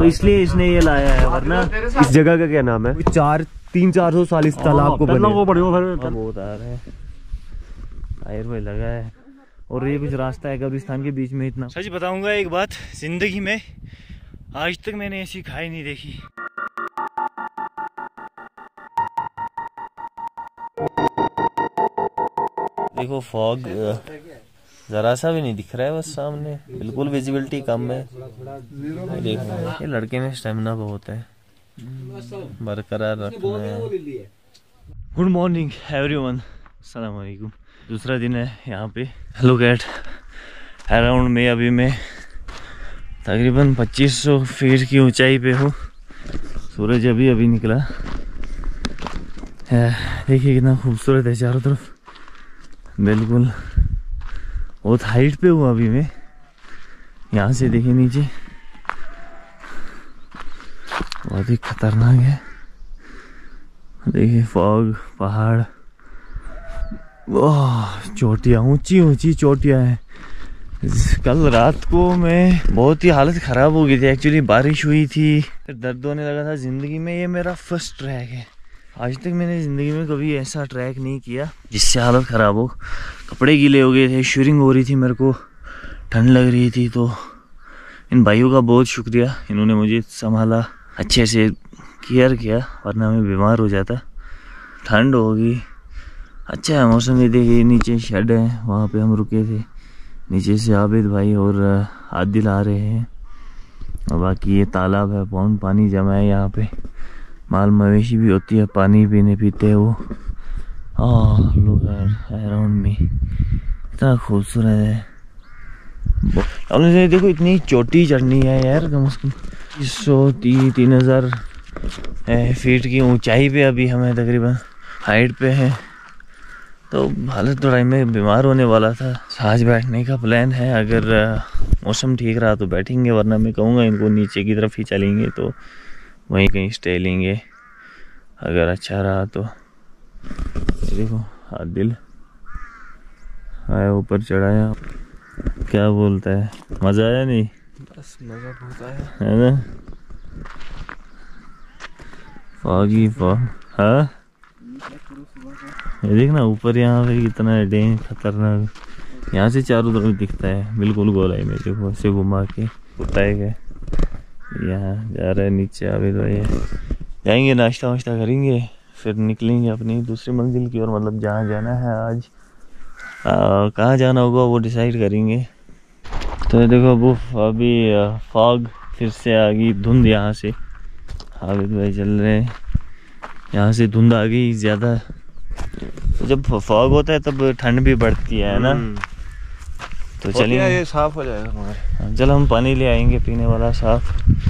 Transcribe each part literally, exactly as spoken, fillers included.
तो इसलिए इसने ये लाया है, वरना इस जगह का क्या नाम है? चार तीन चार सौ साल इस तालाब को बने वो बहुत आ रहे हैं, टायर में लगा है। और ये कुछ रास्ता है कब्रिस्तान के बीच में। इतना सच बताऊंगा एक बात, जिंदगी में आज तक मैंने ऐसी खाई नहीं देखी। देखो फॉग जरा सा भी नहीं दिख रहा है, बस सामने बिल्कुल विजिबिलिटी कम है। देखो ये लड़के में स्टेमिना बहुत है, बरकरार रखना है। गुड मॉर्निंग एवरीवन, अस्सलाम वालेकुम। दूसरा दिन है यहाँ पे। लुक एट अराउंड में, अभी मैं तकरीबन पच्चीस सौ फीट की ऊंचाई पे हूँ। सूरज अभी अभी निकला। देखिए कितना खूबसूरत है चारों तरफ, बिल्कुल बहुत हाइट पे हूँ अभी मैं। यहाँ से देखिए नीचे, बहुत ही खतरनाक है। देखिए फॉग, पहाड़, वाह चोटियाँ, ऊंची ऊंची चोटियाँ हैं। कल रात को मैं बहुत ही हालत ख़राब हो गई थी, एक्चुअली बारिश हुई थी, फिर दर्द होने लगा था। ज़िंदगी में ये मेरा फर्स्ट ट्रैक है। आज तक मैंने ज़िंदगी में कभी ऐसा ट्रैक नहीं किया जिससे हालत ख़राब हो। कपड़े गीले हो गए थे, शिवरिंग हो रही थी, मेरे को ठंड लग रही थी। तो इन भाइयों का बहुत शुक्रिया, इन्होंने मुझे संभाला, अच्छे से केयर किया, वरना मैं बीमार हो जाता। ठंड होगी, अच्छा है मौसम। ये देखिए नीचे शेड है, वहाँ पे हम रुके थे। नीचे से आबिद भाई और आदिल आ रहे हैं। और बाकी ये तालाब है, बहुत पानी जमा है यहाँ पे। माल मवेशी भी होती है, पानी पीने पीते हैं वो। आह लोग अराउंड में इतना खूबसूरत है। देखो इतनी चोटी चढ़नी है यार, कम से कम सौ तीन तीन हजार फीट की ऊंचाई पे अभी हमें तकरीबन हाइट पे है। तो हालत थोड़ा में बीमार होने वाला था। आज बैठने का प्लान है, अगर मौसम ठीक रहा तो बैठेंगे, वरना मैं कहूँगा इनको नीचे की तरफ ही चलेंगे, तो वहीं कहीं स्टे लेंगे अगर अच्छा रहा तो। देखो आदिल आया, ऊपर चढ़ाया, क्या बोलता है, मज़ा आया? नहीं बस मज़ा बहुत आया है ना। फॉगी फॉग, हाँ ये देखना ऊपर, यहाँ पे कितना डेंज खतरनाक। यहाँ से चारों तरफ दिखता है बिल्कुल गोलाई में। देखो ऐसे घुमा के उताए गए, यहाँ जा रहा है नीचे। आबिद भाई जाएंगे, नाश्ता वाश्ता करेंगे, फिर निकलेंगे अपनी दूसरी मंजिल की ओर। मतलब जहाँ जाना है आज, कहाँ जाना होगा वो डिसाइड करेंगे। तो देखो वो अभी फॉग फिर से आ गई, धुंध यहाँ से। आबिद भाई चल रहे हैं, यहाँ से धुंध आ गई ज़्यादा। तो जब फॉग होता है तब ठंड भी बढ़ती है ना। तो चलिए, ये साफ हो जाएगा हमारे। चलो हम पानी ले आएंगे पीने वाला साफ।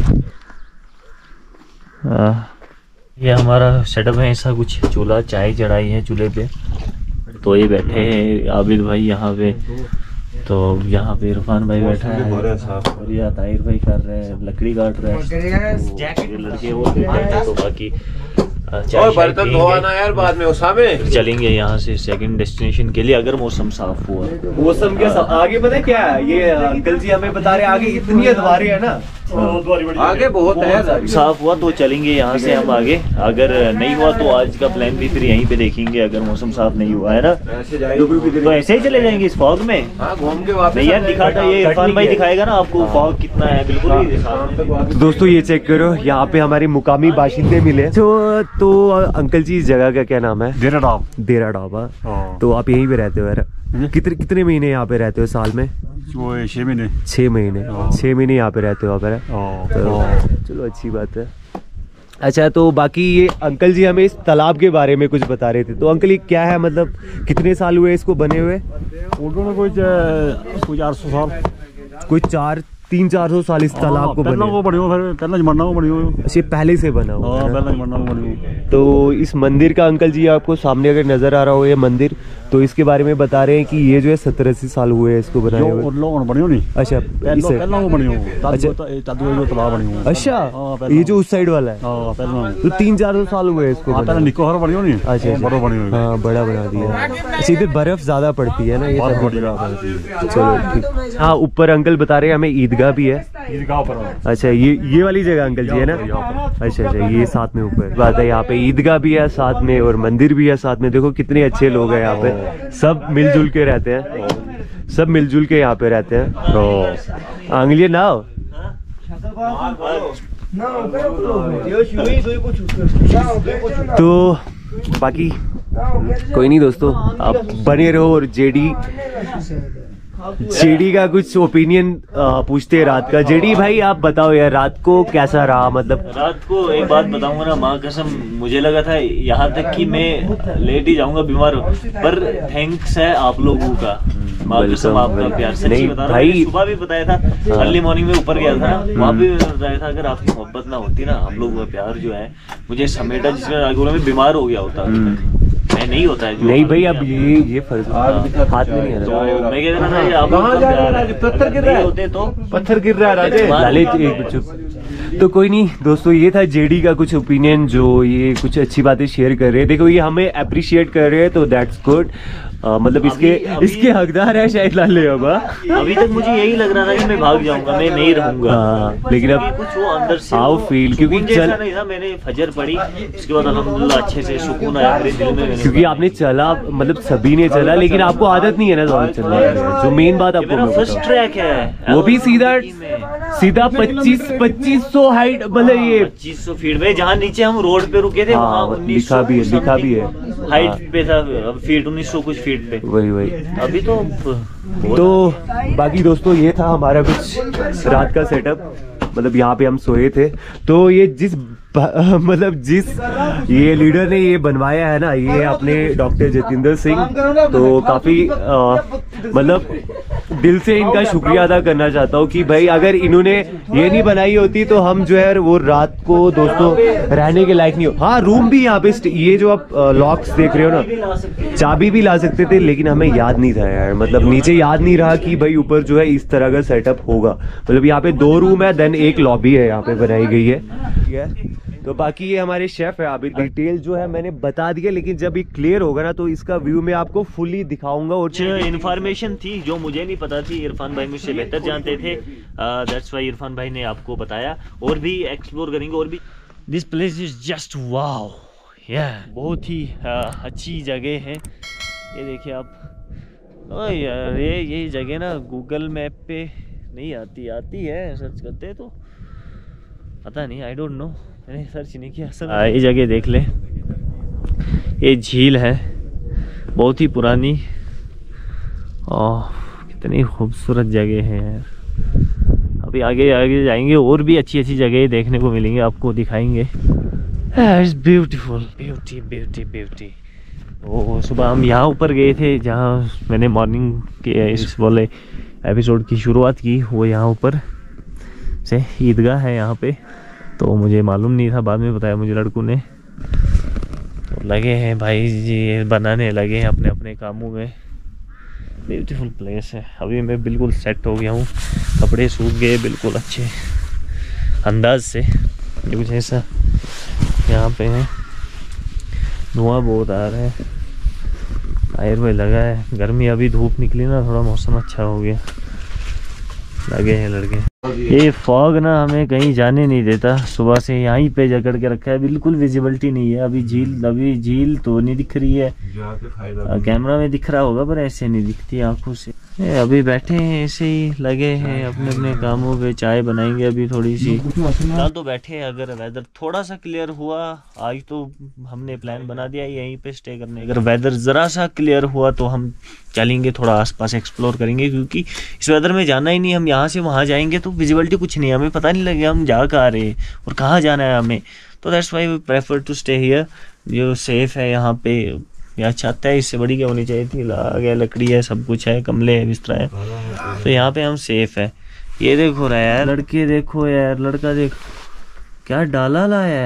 आ, ये हमारा सेटअप है ऐसा कुछ। चूल्हा, चाय चढ़ाई है चूल्हे पे, तो ये बैठे हैं आबिद भाई यहाँ पे। तो यहाँ पे इरफान भाई बैठा है और ये ताहिर भाई कर रहे हैं, लकड़ी काट रहे हैं। तो ये लड़के वो बैठे हैं। तो बाकी और बर्तन धोना यार बाद में उसामे। चलेंगे यहाँ से सेकंड डेस्टिनेशन के लिए, अगर मौसम साफ हुआ। मौसम के आगे पता है क्या है, ये अंकल जी हमें बता रहे हैं आगे इतनी अदवारी है ना, आगे बहुत है। साफ हुआ तो चलेंगे यहाँ से हम आगे, अगर नहीं हुआ तो आज का प्लान भी फिर यहीं पे देखेंगे। अगर मौसम साफ नहीं हुआ है ना तो ऐसे ही चले जाएंगे इस फॉग में। घूम के वापस नहीं यार दिखाता, ये इरफान भाई दिखाएगा ना आपको फॉग कितना है। बिल्कुल। तो दोस्तों ये चेक करो, यहाँ पे हमारे मुकामी बाशिंदे मिले। तो, तो अंकल जी इस जगह का क्या नाम है? देरा डाब। देरा डाबा। तो आप यहीं पे रहते हो यार? कितने कितने महीने यहाँ पे रहते हो साल में? छह महीने। छह महीने छह महीने यहाँ पे रहते हो आप? तो चलो अच्छी बात है। अच्छा तो बाकी ये अंकल जी हमें इस तालाब के बारे में कुछ बता रहे थे। तो अंकल ये क्या है, मतलब कितने साल हुए इसको बने हुए? कुछ कुछ आठ सौ साल, कोई चार तीन चार सौ साल इस तालाब को बने। को बने हो, पहले जमाना को बने हो। अच्छा पहले से बना हुआ है। पहले जमाना को बने हो। तो इस मंदिर का अंकल जी आपको सामने अगर नजर आ रहा हो ये मंदिर, तो इसके बारे में बता रहे हैं कि ये जो है सत्तर अस्सी साल हुए हैं इसको बनाए हुए। लोग बनी होनी। अच्छा इसे अच्छा ये जो उस साइड वाला है तो तीन चार सौ साल हुए इसको। निको हर बनी होनी। अच्छा हाँ बड़ा बना दिया। अच्छा इधर बर्फ ज्यादा पड़ती है ना ये। चलो ठीक। हाँ ऊपर अंकल बता रहे हैं हमें ईदगाह भी है। अच्छा ये ये वाली जगह अंकल जी है ना। अच्छा अच्छा ये साथ में ऊपर बात है। यहाँ पे ईदगाह भी है साथ में और मंदिर भी है साथ में। देखो कितने अच्छे लोग हैं यहाँ पे, सब मिलजुल के रहते हैं, सब मिलजुल के यहाँ पे रहते हैं। आंगलिए नाव तो बाकी कोई नहीं दोस्तों, आप बने रहो और जेडी जेडी का कुछ ओपिनियन पूछते हैं रात का। जेडी भाई आप बताओ यार रात को कैसा रहा? मतलब रात को एक बात बताऊंगा ना, माँ कसम मुझे लगा था यहाँ तक कि मैं लेट ही जाऊंगा बीमार, पर थैंक्स है आप लोगों का, माँ कसम आपका प्यार। सच्ची बता रहा हूँ, सुबह भी बताया था, अर्ली मॉर्निंग में ऊपर गया था ना, वहाँ भी बताया था अगर आपकी मोहब्बत ना होती ना, हम लोग का प्यार जो है मुझे समेटा, जिसमें मैं बीमार हो गया होता मैं नहीं होता है। नहीं भाई अब ये ये फर्ज हाथ में नहीं है। तो मैं कह रहा था आप पत्थर गिर रहा है होते तो पत्थर गिर रहा है राजे लाले एक चुप। तो कोई नहीं दोस्तों, ये था जेडी का कुछ ओपिनियन जो ये कुछ अच्छी बातें शेयर कर रहे हैं। देखो ये हमें अप्रिशिएट कर रहे हैं तो दैट्स गुड। मतलब इसके अभी, अभी, इसके हकदार है शायद लाले बाबा। अभी तक मुझे यही लग रहा था कि मैं भाग जाऊंगा, मैं नहीं रहूंगा। हाँ, लेकिन अब कुछ वो अंदर से हाउ फील, क्योंकि चल नहीं था, मैंने फजर पढ़ी उसके बाद अल्हम्दुलिल्लाह अच्छे से सुकून आया मेरे दिल में। क्योंकि आपने चला, मतलब सभी ने चला, लेकिन आपको आदत नहीं है ना दौड़ चलने की। जो मेन बात आपको फर्स्ट ट्रैक है वो भी सीधा सीधा पच्चीस पच्चीस सौ हाइट, मतलब ये पच्चीस सौ फीट में, जहाँ नीचे हम रोड पे रुके थे वहाँ लिखा भी है, लिखा भी है हाइट पे था, फीट उन्नीस सौ कुछ फीट पे। वही वही अभी तो तो बाकी दोस्तों ये था हमारा कुछ रात का सेटअप। मतलब यहाँ पे हम सोए थे, तो ये जिस मतलब जिस ये लीडर ने ये बनवाया है ना, ये अपने डॉक्टर जतिंदर सिंह, तो काफी मतलब दिल से इनका शुक्रिया अदा करना चाहता हूँ कि भाई अगर इन्होंने ये नहीं बनाई होती तो हम जो है वो रात को दोस्तों रहने के लायक नहीं हो। हाँ रूम भी यहाँ पे, ये जो आप लॉक्स देख रहे हो ना, चाबी भी ला सकते थे, लेकिन हमें याद नहीं था यार, मतलब नीचे याद नहीं रहा कि भाई ऊपर जो है इस तरह का सेटअप होगा। मतलब यहाँ पे दो रूम है, देन एक लॉबी है यहाँ पे बनाई गई है। तो बाकी ये हमारे शेफ है। अभी डिटेल जो है मैंने बता दिया, लेकिन जब ये क्लियर होगा ना तो इसका व्यू मैं आपको फुली दिखाऊंगा। और इन्फॉर्मेशन थी जो मुझे नहीं पता थी, इरफान भाई मुझसे बेहतर जानते थे, दैट्स व्हाई इरफान भाई ने आपको बताया। और भी एक्सप्लोर करेंगे और भी। This place is just wow, या बहुत ही uh, अच्छी जगह है। ये देखिए आप। ओ यार ये ये जगह ना गूगल मैप पे नहीं आती, आती है सर्च करते तो पता नहीं, आई डोंट नो, मैंने सर्च नहीं किया सर। ये जगह देख ले, ये झील है बहुत ही पुरानी और कितनी खूबसूरत जगह है यार। अभी आगे आगे जाएंगे और भी अच्छी अच्छी जगह देखने को मिलेंगे, आपको दिखाएंगे। It's beautiful, beauty beauty beauty. ओ सुबह हम यहाँ ऊपर गए थे जहाँ मैंने मॉर्निंग के इस वाले एपिसोड की शुरुआत की, वो यहाँ ऊपर से ईदगाह है यहाँ पे, तो मुझे मालूम नहीं था, बाद में बताया मुझे लड़कों ने। तो लगे हैं भाई जी बनाने लगे हैं अपने अपने कामों में। ब्यूटीफुल प्लेस है। अभी मैं बिल्कुल सेट हो गया हूँ, कपड़े सूख गए बिल्कुल अच्छे अंदाज से। ये कुछ ऐसा यहाँ पे है, धुआं बहुत आ रहा है, टायर में लगा है। गर्मी अभी धूप निकली ना, थोड़ा मौसम अच्छा हो गया, लगे हैं लड़के। ये फॉग ना हमें कहीं जाने नहीं देता, सुबह से यहीं पे जकड़ के रखा है, बिल्कुल विजिबिलिटी नहीं है। अभी झील अभी झील तो नहीं दिख रही है, कैमरा में दिख रहा होगा पर ऐसे नहीं दिखती आंखों से। ए, अभी बैठे हैं ऐसे ही, लगे हैं अपने अपने कामों पे, चाय बनाएंगे अभी थोड़ी सी। फिलहाल तो बैठे हैं, अगर वेदर थोड़ा सा क्लियर हुआ, आज तो हमने प्लान बना दिया यहीं पे स्टे करने। अगर वेदर ज़रा सा क्लियर हुआ तो हम चलेंगे थोड़ा आसपास एक्सप्लोर करेंगे, क्योंकि इस वेदर में जाना ही नहीं। हम यहाँ से वहाँ जाएंगे तो विजिबिलिटी कुछ नहीं है, हमें पता नहीं लगेगा हम जा कहाँ रहे और कहाँ जाना है हमें। तो that's why we prefer to stay here, जो सेफ है यहाँ पे। यहाँ छत है, इससे बड़ी क्या होनी चाहिए थी, आगे लकड़ी है, सब कुछ है, कमले है, बिस्तरा है, तो यहाँ पे हम सेफ है। ये देखो रहा यार लड़के, देखो यार लड़का देखो क्या डाला लाया है,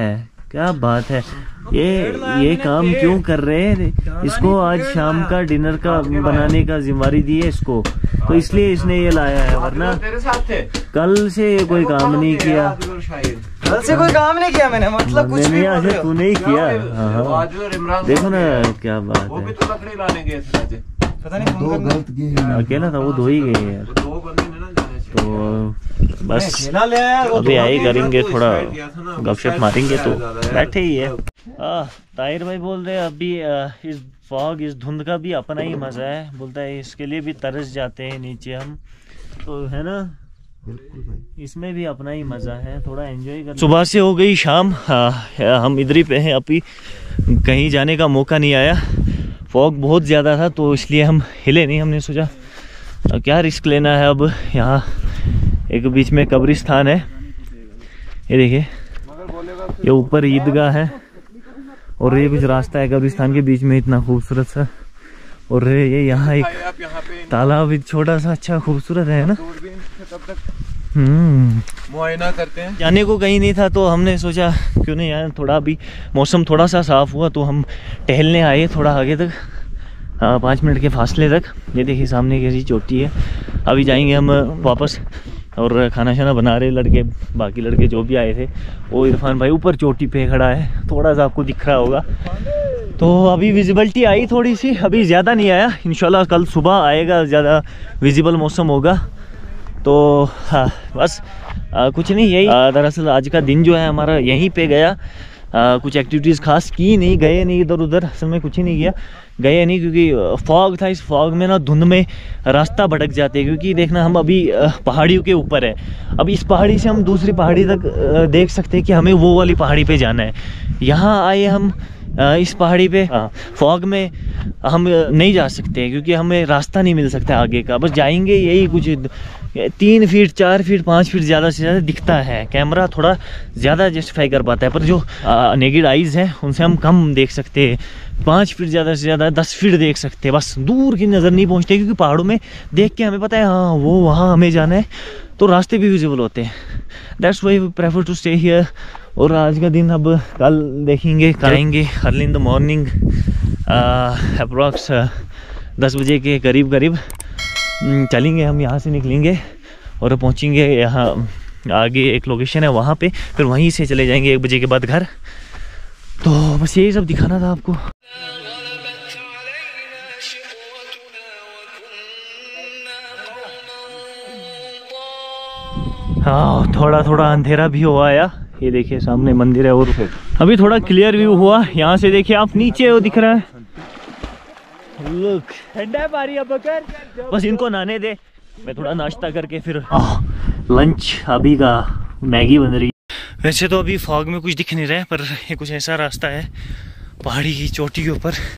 क्या बात है, ये ये काम क्यों कर रहे हैं? इसको आज शाम का डिनर का बनाने का जिम्मेदारी दी है इसको, तो इसलिए इसने ये लाया है, वरना कल से ये कोई काम नहीं किया। कल से कोई काम नहीं किया मैंने, मतलब कुछ भी आज तूने ही किया। हाँ, देखो ना क्या बात है, पता नहीं अकेला था वो, दो ही गए यार। तो बस अभी आई करेंगे, थोड़ा गपशप मारेंगे, तो बैठे ही है। ताहिर भाई बोल रहे हैं अभी इस फॉग, इस धुंध का भी अपना ही मजा है, बोलता है इसके लिए भी तरस जाते हैं नीचे हम, तो है ना, इसमें भी अपना ही मजा है, थोड़ा एंजॉय कर। सुबह से हो गई शाम, आ, हम इधर ही पे हैं, अभी कहीं जाने का मौका नहीं आया, फॉग बहुत ज़्यादा था तो इसलिए हम हिले नहीं। हमने सोचा क्या रिस्क लेना है। अब यहाँ एक बीच में कब्रिस्तान है, ये देखिए, ये ऊपर ईदगाह है और ये कुछ रास्ता है कब्रिस्तान के बीच में, इतना खूबसूरत सा, और ये यहाँ एक तालाब छोटा सा, अच्छा खूबसूरत है ना। हम्म मुआयना करते हैं, जाने को कहीं नहीं था तो हमने सोचा क्यों नहीं यार, थोड़ा अभी मौसम थोड़ा सा साफ हुआ तो हम टहलने आए थोड़ा आगे तक, हाँ पाँच मिनट के फासले तक। ये देखिए सामने कैसी चोटी है, अभी जाएंगे हम वापस, और खाना शाना बना रहे लड़के, बाकी लड़के जो भी आए थे। वो इरफान भाई ऊपर चोटी पे खड़ा है, थोड़ा सा आपको दिख रहा होगा, तो अभी विजिबिलिटी आई थोड़ी सी, अभी ज़्यादा नहीं आया, इंशाल्लाह कल सुबह आएगा, ज़्यादा विजिबल मौसम होगा। तो हाँ बस आ, कुछ नहीं, यही दरअसल आज का दिन जो है हमारा यहीं पे गया। आ, कुछ एक्टिविटीज़ खास की नहीं, गए नहीं इधर उधर, असल में कुछ ही नहीं किया, गए नहीं क्योंकि फॉग था। इस फॉग में ना, धुंध में रास्ता भटक जाते हैं, क्योंकि देखना हम अभी पहाड़ियों के ऊपर है, अब इस पहाड़ी से हम दूसरी पहाड़ी तक देख सकते हैं कि हमें वो वाली पहाड़ी पे जाना है। यहाँ आए हम इस पहाड़ी पे, फॉग में हम नहीं जा सकते क्योंकि हमें रास्ता नहीं मिल सकता आगे का, बस जाएंगे यही कुछ तीन फीट चार फीट पाँच फीट ज़्यादा से ज़्यादा दिखता है, कैमरा थोड़ा ज़्यादा जस्टिफाई कर पाता है, पर जो नेकेड आइज़ हैं उनसे हम कम देख सकते हैं, पाँच फीट ज़्यादा से ज़्यादा दस फीट देख सकते हैं, बस दूर की नज़र नहीं पहुँचते, क्योंकि पहाड़ों में देख के हमें पता है हाँ वो वहाँ हमें जाना है, तो रास्ते भी विजिबल होते हैं। That's why we prefer to stay here. और आज का दिन अब कल देखेंगे, करेंगे early in the morning, approx दस बजे के करीब करीब चलेंगे हम, यहाँ से निकलेंगे और पहुँचेंगे यहाँ आगे एक लोकेशन है वहाँ पे, फिर वहीं से चले जाएंगे एक बजे के बाद घर। तो बस यही सब दिखाना था आपको। हाँ थोड़ा थोड़ा अंधेरा भी हुआ आया, ये देखिए सामने मंदिर है, और अभी थोड़ा क्लियर व्यू हुआ। यहाँ से देखिए आप, नीचे वो दिख रहा है, लुक ठंडा है पानी, अब बस इनको नहाने दे, मैं थोड़ा नाश्ता करके फिर लंच अभी का मैगी बन रही है। वैसे तो अभी फॉग में कुछ दिख नहीं रहा है, पर ये कुछ ऐसा रास्ता है पहाड़ी की चोटी के ऊपर